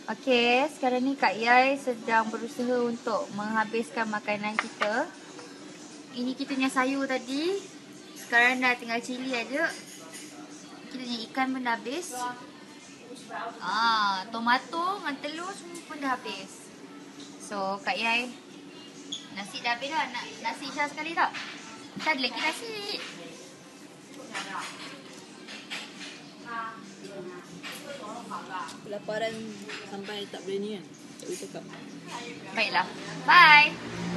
Okey, sekarang ni Kak Yai sedang berusaha untuk menghabiskan makanan kita. Ini kita punya sayur tadi. Sekarang dah tinggal cili aja. Kita punya ikan pun dah habis. Tomato dengan telur semua pun dah habis. So, Kak Yai, nasi dah habis dah. Nak nasi Syah sekali tak? Syah ada lagi nasi. Kelaparan sampai tak boleh ni kan. Tak boleh cakap. Baiklah. Bye.